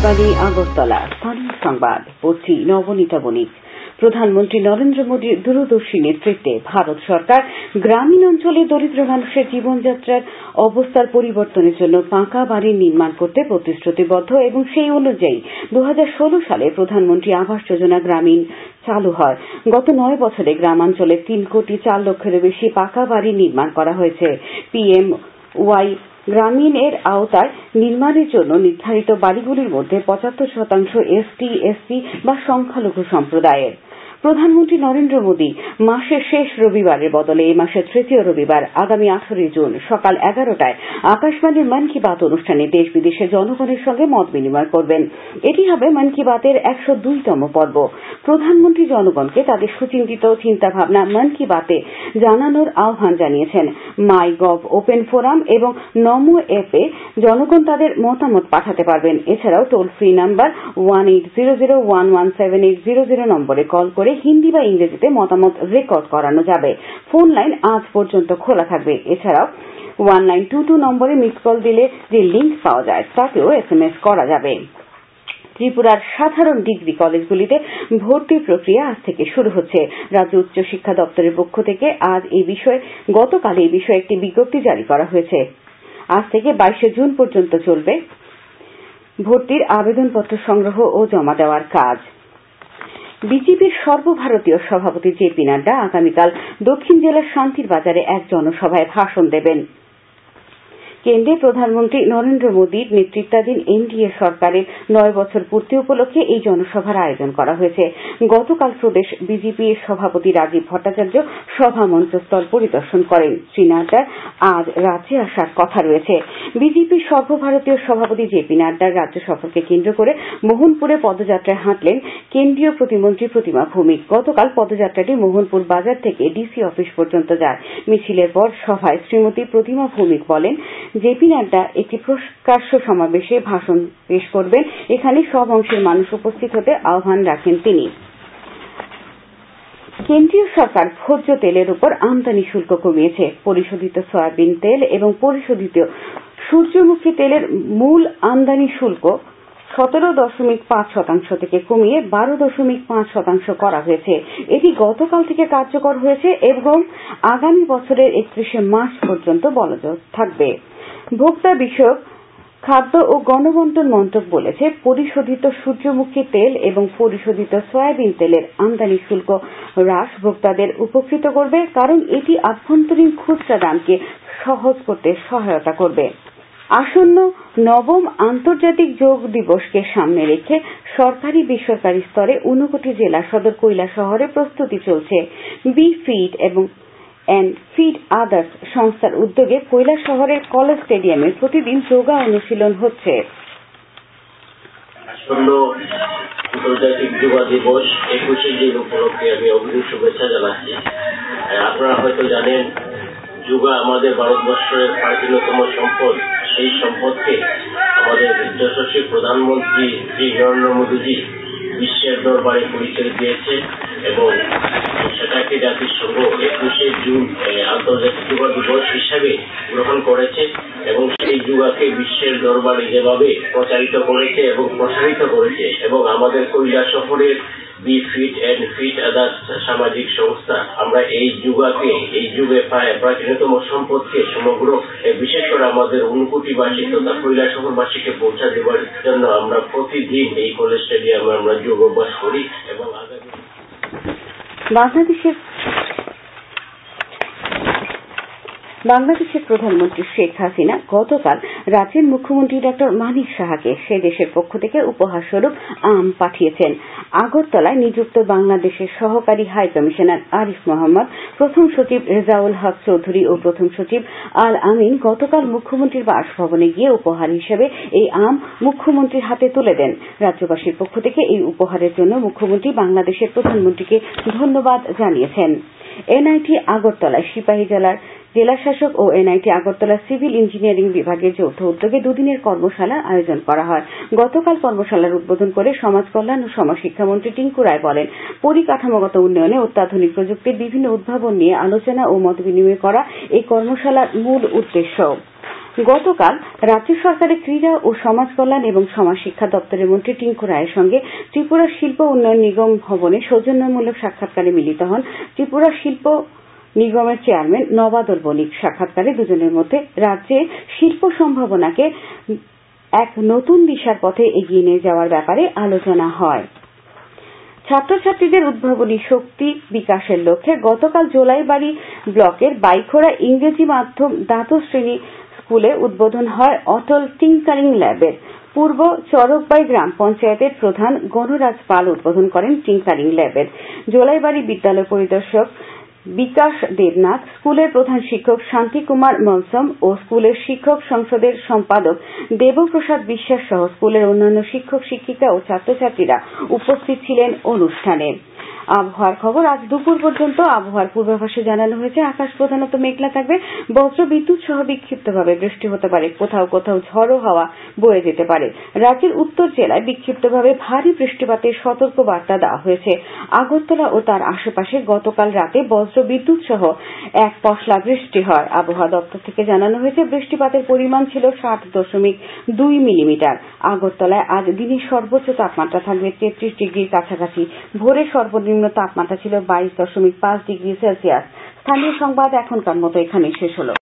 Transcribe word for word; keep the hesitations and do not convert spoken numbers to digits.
আকাশবাণী আগরতলা স্থানীয় সংবাদ পড়ছি নবনীতা বণিক। প্রধানমন্ত্রী নরেন্দ্র মোদীর দূরদর্শী নেতৃত্বে ভারত সরকার গ্রামীণ অঞ্চলে দরিদ্র মানুষের জীবনযাত্রার অবস্থার পরিবর্তনের জন্য পাকা বাড়ি নির্মাণ করতে প্রতিশ্রুতিবদ্ধ এবং সেই অনুযায়ী দু হাজার ষোলো সালে প্রধানমন্ত্রী আবাস যোজনা গ্রামীণ চালু হয়। গত নয় বছরে গ্রামাঞ্চলে তিন কোটি চার লক্ষেরও বেশি পাকা বাড়ি নির্মাণ করা হয়েছে। পিএম ওয়াই গ্রামীণ এর আওতায় নির্মাণের জন্য নির্ধারিত বাড়িগুলির মধ্যে পঁচাত্তর শতাংশ এসটি এসসি বা সংখ্যালঘু সম্প্রদায়ের। প্রধানমন্ত্রী নরেন্দ্র মোদী মাসের শেষ রবিবারের বদলে এই মাসের তৃতীয় রবিবার আগামী আঠারোই জুন সকাল এগারোটায় আকাশবাণীর মন কি বাত অনুষ্ঠানে দেশ বিদেশের জনগণের সঙ্গে মত বিনিময় করবেন। এটি হবে মন কি বাতের একশো দুইতম পর্ব। প্রধানমন্ত্রী জনগণকে তাদের সুচিন্তিত চিন্তাভাবনা মন কি বাতে জানানোর আহ্বান জানিয়েছেন। মাই গভ ওপেন ফোরাম এবং নমো অ্যাপে জনগণ তাদের মতামত পাঠাতে পারবেন। এছাড়াও toll free number one eight zero zero one one seven eight zero zero নম্বরে কল করে হিন্দি বা ইংরেজিতে মতামত রেকর্ড করানো যাবে। ফোন লাইন আজ পর্যন্ত খোলা থাকবে। এছাড়াও ওয়ান নাইন টু টু নম্বরে মিস কল দিলে যে লিঙ্ক পাওয়া যায় তাতেও এস এম এস করা যাবে। ত্রিপুরার সাধারণ ডিগ্রি কলেজগুলিতে ভর্তি প্রক্রিয়া আজ থেকে শুরু হচ্ছে। রাজ্য উচ্চ শিক্ষা দপ্তরের পক্ষ থেকে আজ এই বিষয়ে গতকাল এই বিষয়ে একটি বিজ্ঞপ্তি জারি করা হয়েছে। আজ থেকে বাইশে জুন পর্যন্ত চলবে ভর্তির আবেদনপত্র সংগ্রহ ও জমা দেওয়ার কাজ। বিজেপির সর্বভারতীয় সভাপতি জে পি নাড্ডা আগামীকাল দক্ষিণ জেলার শান্তির বাজারে এক জনসভায় ভাষণ দেবেন। কেন্দ্রে প্রধানমন্ত্রী নরেন্দ্র মোদীর নেতৃত্বাধীন এনডিএ সরকারের নয় বছর পূর্তি উপলক্ষে এই জনসভার আয়োজন করা হয়েছে। গতকাল প্রদেশ বিজেপির সভাপতি রাজীব ভট্টাচার্য সভা মঞ্চস্থল পরিদর্শন করেন। শ্রী নাড্ডার আজ রাজ্যে আসার কথা রয়েছে। বিজেপির সর্বভারতীয় সভাপতি জে পি নাড্ডার রাজ্য সফরকে কেন্দ্র করে মোহনপুরে পদযাত্রায় হাঁটলেন কেন্দ্রীয় প্রতিমন্ত্রী প্রতিমা ভৌমিক। গতকাল পদযাত্রাটি মোহনপুর বাজার থেকে ডিসি অফিস পর্যন্ত যায়। মিছিলের পর সভায় শ্রীমতী প্রতিমা ভৌমিক বলেন, জে পি নাড্ডা একটি প্রকাশ্য সমাবেশে ভাষণ পেশ করবেন। এখানে সব অংশের মানুষ উপস্থিত হতে আহ্বান রাখেন তিনি। কেন্দ্রীয় সরকার ভোজ্য তেলের উপর আমদানি শুল্ক কমিয়েছে। পরিশোধিত সয়াবিন তেল এবং পরিশোধিত সূর্যমুখী তেলের মূল আমদানি শুল্ক সতেরো দশমিক পাঁচ শতাংশ থেকে কমিয়ে বারো দশমিক পাঁচ শতাংশ করা হয়েছে। এটি গতকাল থেকে কার্যকর হয়েছে এবং আগামী বছরের একত্রিশে মার্চ পর্যন্ত বলবৎ থাকবে। ভোক্তা বিষয়ক খাদ্য ও গণবন্টন মন্ত্রক বলেছে, পরিশোধিত সূর্যমুখী তেল এবং পরিশোধিত সয়াবিন তেলের আমদানি শুল্ক হ্রাস ভোক্তাদের উপকৃত করবে, কারণ এটি আভ্যন্তরীণ খুচরা দামকে সহজ করতে সহায়তা করবে। আসন্ন নবম আন্তর্জাতিক যোগ দিবসকে সামনে রেখে সরকারি বেসরকারি স্তরে ঊনকোটি জেলা সদর কৈলাসহরে প্রস্তুতি চলছে। বি ফিট এবং এন্ড ফিট আদার্স সংস্থার উদ্যোগে কৈলাসহরের কলেজ স্টেডিয়ামে প্রতিদিন যোগা অনুশীলন হচ্ছে। আসন্ন আন্তর্জাতিক যোগা দিবস একুশে জুন উপলক্ষে আমি অগ্রিম শুভেচ্ছা জানাচ্ছি। আপনারা হয়তো জানেন, যোগা আমাদের ভারতবর্ষের প্রাচীনতম সম্পদ। সেই সম্পদকে আমাদের যশস্বী প্রধানমন্ত্রী শ্রী নরেন্দ্র মোদীজি বিশ্বের দরবারে পরিচয় দিয়েছে এবং সেটাকে জাতিসংঘ একুশে জুন আন্তর্জাতিক যোগা দিবস হিসাবে গ্রহণ করেছে এবং সেই যোগাকে বিশ্বের দরবারে যেভাবে প্রচারিত করেছে এবং প্রসারিত করেছে এবং আমাদের কৈলাসহরের B fit and fit others সামাজিক সংস্থা আমরা এই যুগাকে এই যুগে প্রায় প্রাচীনতম সম্পদকে সমগ্র বিশেষ করে আমাদের ঊনকোটিবাসী তথা কৈলাসহরবাসীকে পৌঁছা দেওয়ার জন্য আমরা প্রতিদিন এই কলেজ স্টেডিয়ামে আমরা যোগ অভ্যাস করি এবং আগামী বাংলাদেশের বাংলাদেশের প্রধানমন্ত্রী শেখ হাসিনা গতকাল রাজ্যের মুখ্যমন্ত্রী ডক্টর মানিক সাহাকে সে দেশের পক্ষ থেকে উপহার স্বরূপ আম পাঠিয়েছেন। আগরতলায় নিযুক্ত বাংলাদেশের সহকারী হাই কমিশনার আরিফ মোহাম্মদ, প্রথম সচিব রেজাউল হক চৌধুরী ও প্রথম সচিব আল আমিন গতকাল মুখ্যমন্ত্রীর বাসভবনে গিয়ে উপহার হিসেবে এই আম মুখ্যমন্ত্রীর হাতে তুলে দেন। রাজ্যবাসীর পক্ষ থেকে এই উপহারের জন্য মুখ্যমন্ত্রী বাংলাদেশের প্রধানমন্ত্রীকে ধন্যবাদ জানিয়েছেন। এনআইটি আগরতলায় সিপাহী জেলার জেলাশাসক ও এনআইটি আগরতলা সিভিল ইঞ্জিনিয়ারিং বিভাগের যৌথ উদ্যোগে দুদিনের কর্মশালার আয়োজন করা হয়। গতকাল কর্মশালার উদ্বোধন করে সমাজ কল্যাণ ও সমাজশিক্ষামন্ত্রী টিঙ্কু রায় বলেন, পরিকাঠামোগত উন্নয়নে অত্যাধুনিক প্রযুক্তির বিভিন্ন উদ্ভাবন নিয়ে আলোচনা ও মতবিনিময় করা এই কর্মশালার মূল উদ্দেশ্য। গতকাল রাজ্য সরকারের ক্রীড়া ও সমাজ কল্যাণ এবং সমাজ শিক্ষা দপ্তরের মন্ত্রী টিঙ্কু রায়ের সঙ্গে ত্রিপুরা শিল্প উন্নয়ন নিগম ভবনে সৌজন্যমূলক সাক্ষাৎকারে মিলিত হন ত্রিপুরা শিল্প নিগমের চেয়ারম্যান নবাদল বণিক। সাক্ষাৎকারে দুজনের মধ্যে রাজ্যে শিল্প সম্ভাবনাকে এক নতুন দিশার পথে এগিয়ে নিয়ে যাওয়ার ব্যাপারে আলোচনা হয়। ছাত্রছাত্রীদের উদ্ভাবনী শক্তি বিকাশের লক্ষ্যে গতকাল জোলাইবাড়ি ব্লকের বাইখোড়া ইংরেজি মাধ্যম দ্বাদশ শ্রেণী স্কুলে উদ্বোধন হয় অটল টিঙ্কারিং ল্যাবের। পূর্ব চরকবাই গ্রাম পঞ্চায়েতের প্রধান গণরাজ পাল উদ্বোধন করেন টিঙ্কারিং ল্যাবের। জোলাইবাড়ি বিদ্যালয় পরিদর্শক বিকাশ দেবনাথ, স্কুলের প্রধান শিক্ষক শান্তি কুমার মলসম ও স্কুলের শিক্ষক সংসদের সম্পাদক দেবপ্রসাদ বিশ্বাস সহ স্কুলের অন্যান্য শিক্ষক শিক্ষিকা ও ছাত্রছাত্রীরা উপস্থিত ছিলেন অনুষ্ঠানে। আবহাওয়ার খবর। আজ দুপুর পর্যন্ত আবহাওয়ার পূর্বাভাসে জানানো হয়েছে আকাশ প্রধানত মেঘলা থাকবে, বজ্র বিদ্যুৎ সহ বিক্ষিপ্তভাবে বৃষ্টি হতে পারে, কোথাও কোথাও ঝড়ো হাওয়া বয়ে যেতে পারে। রাজ্যের উত্তর জেলায় বিক্ষিপ্তভাবে ভারী বৃষ্টিপাতের সতর্ক বার্তা দেওয়া হয়েছে। আগরতলা ও তার আশেপাশে গতকাল রাতে বজ্র বিদ্যুৎ সহ এক পশলা বৃষ্টি হয়। আবহাওয়া দপ্তর থেকে জানানো হয়েছে বৃষ্টিপাতের পরিমাণ ছিল ষাট দশমিক দুই মিলিমিটার। আগরতলায় আজ দিনের সর্বোচ্চ তাপমাত্রা থাকবে তেত্রিশ ডিগ্রির কাছাকাছি। ভোরে সর্বনিম্ন তাপমাত্রা ছিল বাইশ দশমিক পাঁচ ডিগ্রি সেলসিয়াস। স্থানীয় সংবাদ এখনকার মতো এখানেই শেষ হলো।